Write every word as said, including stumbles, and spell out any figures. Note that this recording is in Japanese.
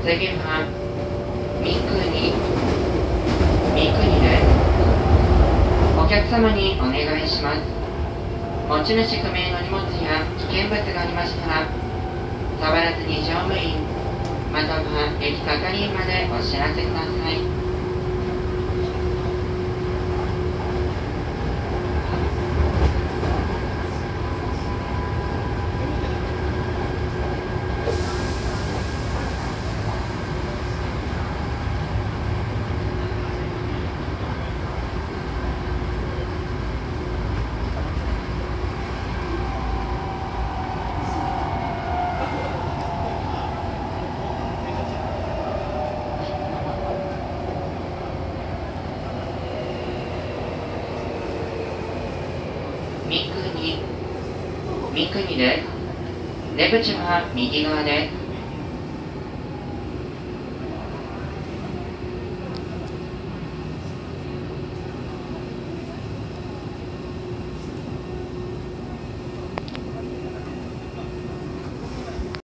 次は三国三国です。お客様にお願いします。持ち主不明の荷物や危険物がありましたら、触らずに乗務員または駅係員までお知らせください。三国三国です。出口は右側です。